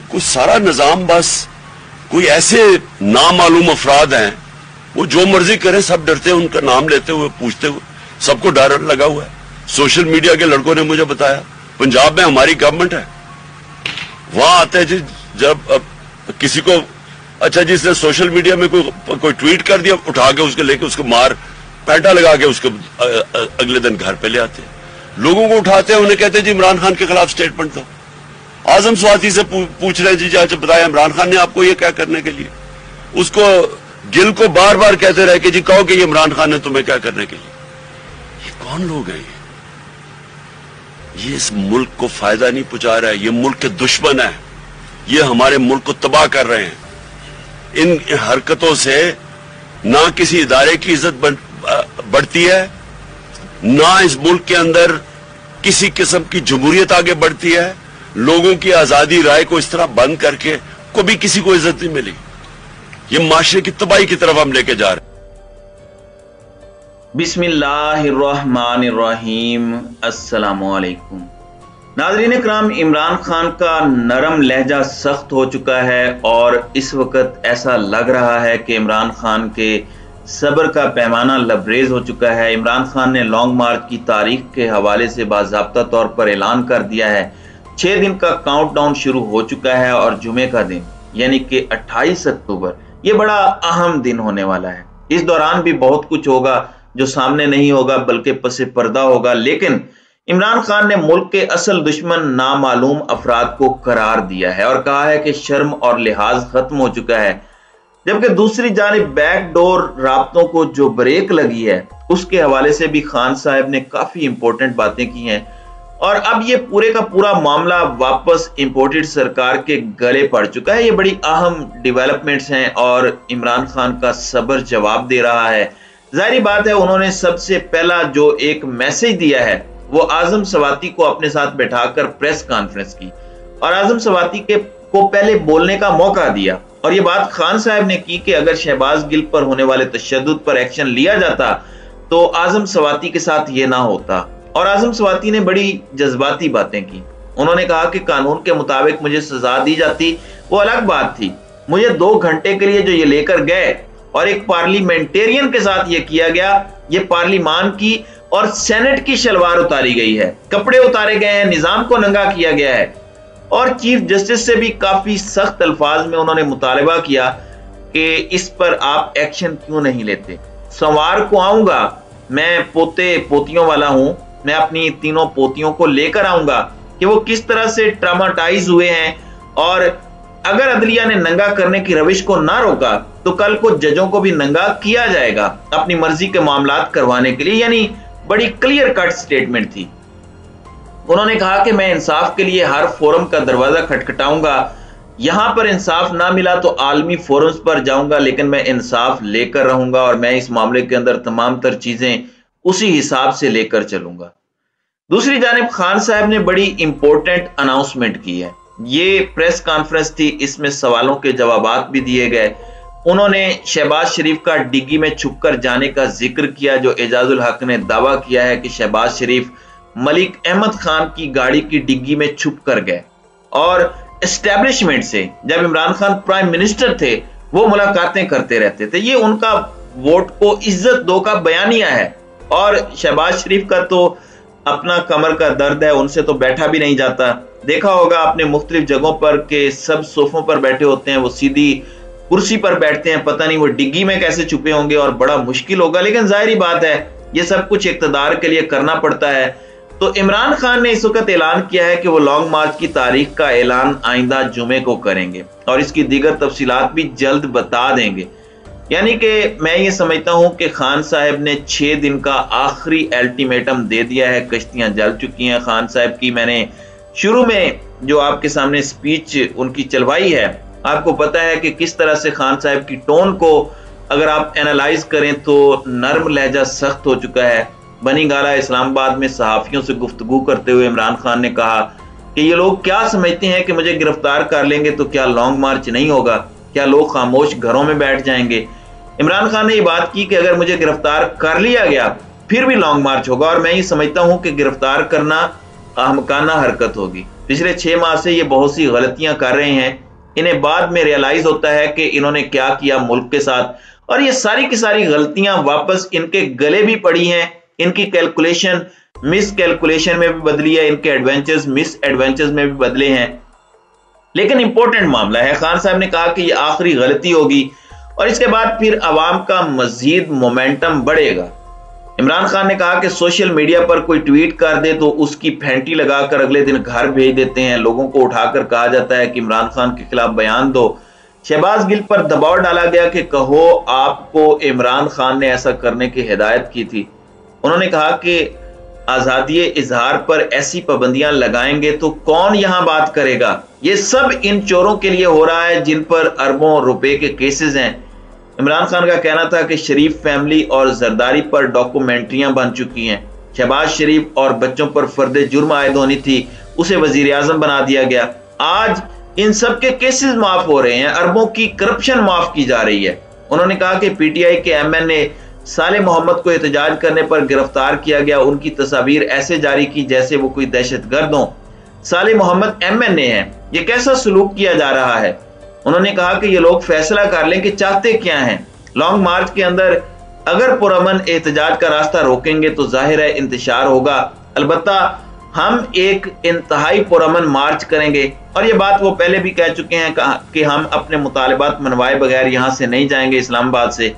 कोई सारा निजाम बस कोई ऐसे नामालूम अफराद हैं, वो जो मर्जी करें, सब डरते हैं उनका नाम लेते हुए, पूछते हुए, सबको डर लगा हुआ है। सोशल मीडिया के लड़कों ने मुझे बताया पंजाब में हमारी गवर्नमेंट है, वहां आते हैं जी जब किसी को, अच्छा जी इसने सोशल मीडिया में कोई ट्वीट कर दिया, उठा के उसको लेके उसको मार पैंटा लगा के उसको अगले दिन घर पे ले आते हैं। लोगों को उठाते हैं, उन्हें कहते हैं जी इमरान खान के खिलाफ स्टेटमेंट दो। आजम स्वाति से पूछ रहे जी, अच्छा बताया इमरान खान ने आपको ये क्या करने के लिए? उसको गिल को बार बार कहते रहे कि जी कहो कि ये इमरान खान ने तुम्हें क्या करने के लिए। ये कौन लोग हैं? ये इस मुल्क को फायदा नहीं पहुंचा रहा है, ये मुल्क के दुश्मन है, ये हमारे मुल्क को तबाह कर रहे हैं। इन हरकतों से ना किसी इदारे की इज्जत बढ़ती है, ना इस मुल्क के अंदर किसी किस्म की जमहूरियत आगे बढ़ती है। लोगों की आजादी राय को इस तरह बंद करके कभी किसी को इज्जत नहीं मिली। ये माशरे की तबाही की तरफ हम लेके जा रहे हैं। बिस्मिल्लाहिर्रहमानिर्रहीम, अस्सलामुअलैकुम। नाज़रीन इकराम, इमरान खान का नरम लहजा सख्त हो चुका है और इस वक्त ऐसा लग रहा है कि इमरान खान के सब्र का पैमाना लबरेज हो चुका है। इमरान खान ने लॉन्ग मार्च की तारीख के हवाले से बाज़ाब्ता तौर पर ऐलान कर दिया है। 6 दिन का काउंटडाउन शुरू हो चुका है और जुमे का दिन यानी कि 28 अक्टूबर, ये बड़ा अहम दिन होने वाला है। इस दौरान भी बहुत कुछ होगा जो सामने नहीं होगा बल्कि पसे पर्दा होगा, लेकिन इमरान खान ने मुल्क के असल दुश्मन नामालूम अफराद को करार दिया है और कहा है कि शर्म और लिहाज खत्म हो चुका है। जबकि दूसरी जानिब बैकडोर राब्तों को जो ब्रेक लगी है उसके हवाले से भी खान साहब ने काफी इंपॉर्टेंट बातें की हैं और अब ये पूरे का पूरा मामला वापस इंपोर्टेड सरकार के गले पड़ चुका है। ये बड़ी अहम डेवलपमेंट्स हैं और इमरान खान का सब्र जवाब दे रहा है। जाहिर बात है उन्होंने सबसे पहला जो एक मैसेज दिया है वो आजम स्वाति को अपने साथ बैठाकर प्रेस कॉन्फ्रेंस की और आजम स्वाति को पहले बोलने का मौका दिया और ये बात खान साहब ने की कि अगर शहबाज गिल पर होने वाले तशद्दुद पर एक्शन लिया जाता तो आजम स्वाति के साथ ये ना होता। और आजम स्वाति ने बड़ी जज्बाती बातें की। उन्होंने कहा कि कानून के मुताबिक मुझे सजा दी जाती वो अलग बात थी, मुझे 2 घंटे के लिए जो ये लेकर गए और एक पार्लियामेंटेरियन के साथ ये किया गया, ये पार्लिमान की और सेनेट की शलवार उतारी गई है, कपड़े उतारे गए हैं, निजाम को नंगा किया गया है। और चीफ जस्टिस से भी काफी सख्त अल्फाज में उन्होंने मुतालबा किया कि इस पर आप एक्शन क्यों नहीं लेते। सोमवार को आऊंगा, मैं पोते पोतियों वाला हूं, मैं अपनी तीनों पोतियों को लेकर आऊंगा कि वो किस तरह से ट्रामाटाइज हुए हैं और अगर अदलिया ने नंगा करने की रविश को ना रोका तो कल को जजों को भी नंगा किया जाएगा अपनी मर्जी के मामलात करवाने के लिए। यानी बड़ी क्लियर कट स्टेटमेंट थी। उन्होंने कहा कि मैं इंसाफ के लिए हर फोरम का दरवाजा खटखटाऊंगा, यहां पर इंसाफ ना मिला तो आलमी फोरम्स पर जाऊंगा, लेकिन मैं इंसाफ लेकर रहूंगा और मैं इस मामले के अंदर तमाम तर चीजें उसी हिसाब से लेकर चलूंगा। दूसरी जानिब खान साहब ने बड़ी इंपॉर्टेंट अनाउंसमेंट की है। ये प्रेस कॉन्फ्रेंस थी, इसमें सवालों के जवाबात भी दिए गए। उन्होंने शहबाज शरीफ का डिग्गी में छुपकर जाने का जिक्र किया, जो एजाजुल हक ने दावा किया है कि शहबाज शरीफ मलिक अहमद खान की गाड़ी की डिग्गी में छुप कर गए और एस्टेब्लिशमेंट से जब इमरान खान प्राइम मिनिस्टर थे वो मुलाकातें करते रहते थे। ये उनका वोट को इज्जत दो का बयानिया है और शहबाज शरीफ का तो अपना कमर का दर्द है, उनसे तो बैठा भी नहीं जाता। देखा होगा आपने मुख्तलिफ जगहों पर के सब सोफों पर बैठे होते हैं, वो सीधी कुर्सी पर बैठते हैं, पता नहीं वो डिग्गी में कैसे छुपे होंगे और बड़ा मुश्किल होगा। लेकिन जाहिर बात है ये सब कुछ इक़्तिदार के लिए करना पड़ता है। तो इमरान खान ने इस वक्त ऐलान किया है कि वो लॉन्ग मार्च की तारीख का ऐलान आइंदा जुमे को करेंगे और इसकी दीगर तफसीलात भी जल्द बता देंगे। यानी कि मैं ये समझता हूं कि खान साहब ने 6 दिन का आखिरी अल्टीमेटम दे दिया है। कश्तियां जल चुकी हैं खान साहब की। मैंने शुरू में जो आपके सामने स्पीच उनकी चलवाई है, आपको पता है कि किस तरह से खान साहब की टोन को अगर आप एनालाइज करें तो नरम लहजा सख्त हो चुका है। बनी गाला इस्लामाबाद में सहाफियों से गुफ्तगू करते हुए इमरान खान ने कहा कि ये लोग क्या समझते हैं कि मुझे गिरफ्तार कर लेंगे तो क्या लॉन्ग मार्च नहीं होगा, क्या लोग खामोश घरों में बैठ जाएंगे। इमरान खान ने ये बात की कि अगर मुझे गिरफ्तार कर लिया गया फिर भी लॉन्ग मार्च होगा और मैं ये समझता हूं कि गिरफ्तार करना अहमकाना हरकत होगी। पिछले 6 माह से ये बहुत सी गलतियां कर रहे हैं। इन्हें बाद में रियलाइज होता है कि इन्होंने क्या किया मुल्क के साथ, और ये सारी की सारी गलतियां वापस इनके गले भी पड़ी हैं। इनकी कैलकुलेशन मिस कैलकुलेशन में भी बदली है, इनके एडवेंचर्स मिस एडवेंचर्स में भी बदले हैं। लेकिन इंपॉर्टेंट मामला है, खान साहब ने कहा कि ये आखिरी गलती होगी और इसके बाद फिर अवाम का मजीद मोमेंटम बढ़ेगा। इमरान खान ने कहा कि सोशल मीडिया पर कोई ट्वीट कर दे तो उसकी फेंटी लगाकर अगले दिन घर भेज देते हैं। लोगों को उठाकर कहा जाता है कि इमरान खान के खिलाफ बयान दो। शहबाज गिल पर दबाव डाला गया कि कहो आपको इमरान खान ने ऐसा करने की हिदायत की थी। उन्होंने कहा कि आजादी इजहार पर ऐसी पाबंदियां लगाएंगे तो कौन यहां बात करेगा। ये सब इन चोरों के लिए हो रहा है जिन पर अरबों रुपए के केसेस हैं। इमरान खान का कहना था कि शरीफ फैमिली और जरदारी पर डॉक्यूमेंट्रियां बन चुकी हैं। शहबाज शरीफ और बच्चों पर फर्द जुर्म आयद होनी थी, उसे वजीर आजम बना दिया गया। आज इन सब के केसेस माफ हो रहे हैं, अरबों की करप्शन माफ की जा रही है। उन्होंने कहा कि पीटीआई के एमएनए साले मोहम्मद को एहतजाज करने पर गिरफ्तार किया गया। उनकी तस्वीर ऐसे जारी की जैसे वो कोई दहशतगर्द हो। साले मोहम्मद एमएनए हैं, ये कैसा सलूक किया जा रहा है। उन्होंने कहा कि ये लोग फैसला कर लें कि चाहते क्या हैं। लॉन्ग मार्च के अंदर अगर पुरअमन एहतजाज का रास्ता रोकेंगे तो जाहिर है इंतशार होगा। अलबत्ता हम एक इंतहाई पुरअमन मार्च करेंगे, और ये बात वो पहले भी कह चुके हैं कि हम अपने मुतालिबात मनवाए बगैर यहां से नहीं जाएंगे इस्लामाबाद से।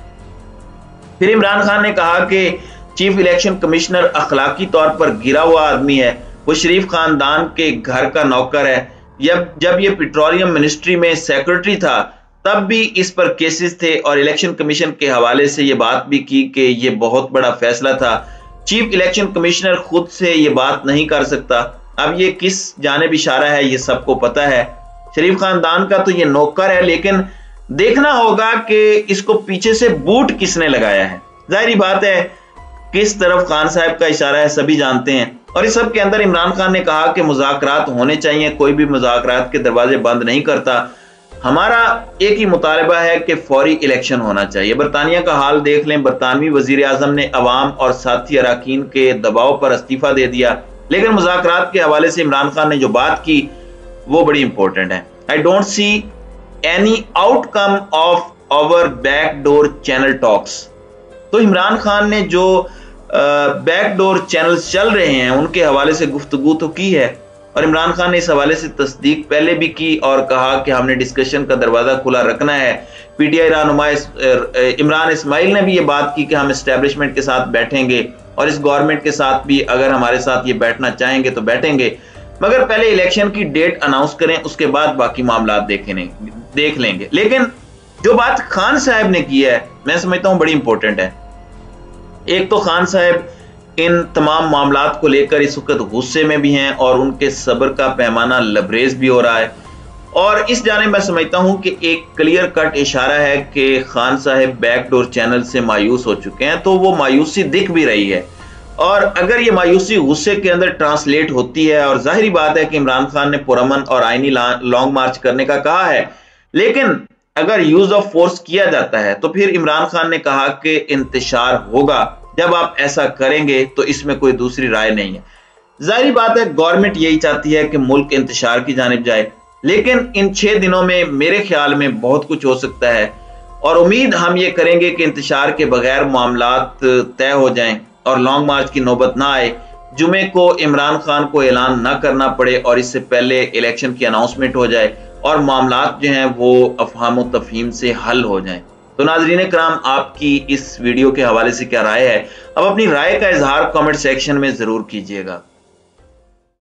फिर इमरान खान ने कहा कि चीफ इलेक्शन कमिश्नर अखलाकी तौर पर गिरा हुआ आदमी है, वो शरीफ खानदान के घर का नौकर है। जब ये पेट्रोलियम मिनिस्ट्री में सेक्रेटरी था तब भी इस पर केसेस थे, और इलेक्शन कमीशन के हवाले से ये बात भी की कि ये बहुत बड़ा फैसला था। चीफ इलेक्शन कमिश्नर खुद से ये बात नहीं कर सकता। अब ये किस जानिब इशारा है ये सबको पता है। शरीफ खानदान का तो ये नौकर है, लेकिन देखना होगा कि इसको पीछे से बूट किसने लगाया है। जाहिर बात है किस तरफ खान साहब का इशारा है सभी जानते हैं। और इस सब के अंदर इमरान खान ने कहा कि मुज़ाकरात होने चाहिए, कोई भी मुज़ाकरात के दरवाजे बंद नहीं करता। हमारा एक ही मुतालबा है कि फौरी इलेक्शन होना चाहिए। बरतानिया का हाल देख लें, बरतानवी वजीर आजम ने अवाम और साथी अरकान के दबाव पर इस्तीफा दे दिया, लेकिन मुज़ाकरात के हवाले से इमरान खान ने जो बात की वो बड़ी इंपॉर्टेंट है। I don't see any outcome of our backdoor channel talks. तो इमरान खान ने जो बैकडोर चैनल्स चल रहे हैं उनके हवाले से गुफ्तगू तो की है, और इमरान खान ने इस हवाले से तस्दीक पहले भी की और कहा कि हमने डिस्कशन का दरवाजा खुला रखना है। पीटीआई रहनुमा इमरान इस्माइल ने भी ये बात की कि हम एस्टेब्लिशमेंट के साथ बैठेंगे और इस गवर्नमेंट के साथ भी अगर हमारे साथ ये बैठना चाहेंगे तो बैठेंगे, मगर पहले इलेक्शन की डेट अनाउंस करें, उसके बाद बाकी मामला देख लेंगे। लेकिन जो बात खान साहब ने की है मैं समझता हूं बड़ी इंपॉर्टेंट है। एक तो खान साहब इन तमाम मामलात को लेकर इस वक्त गुस्से में भी हैं और उनके सब्र का पैमाना लबरेज भी हो रहा है, और इस जाने मैं समझता हूं कि एक क्लियर कट इशारा है कि खान साहब बैकडोर चैनल से मायूस हो चुके हैं। तो वो मायूसी दिख भी रही है, और अगर ये मायूसी गुस्से के अंदर ट्रांसलेट होती है, और जाहिर बात है कि इमरान खान ने पुरअमन और आईनी लॉन्ग मार्च करने का कहा है, लेकिन अगर यूज ऑफ फोर्स किया जाता है तो फिर इमरान खान ने कहा कि इंतशार होगा। जब आप ऐसा करेंगे तो इसमें कोई दूसरी राय नहीं है। जाहिर बात है गवर्नमेंट यही चाहती है कि मुल्क इंतशार की जानिब जाए, लेकिन इन 6 दिनों में मेरे ख्याल में बहुत कुछ हो सकता है, और उम्मीद हम ये करेंगे कि इंतशार के बगैर मामलात तय हो जाएं और लॉन्ग मार्च की नौबत ना आए। जुमे को इमरान खान को ऐलान ना करना पड़े और इससे पहले इलेक्शन की अनाउंसमेंट हो जाए और मामलात जो हैं वो अफहाम व तफहीम से हल हो जाएं। तो नाज़रीन कराम, आपकी इस वीडियो के हवाले से क्या राय है? अब अपनी राय का इजहार कमेंट सेक्शन में जरूर कीजिएगा।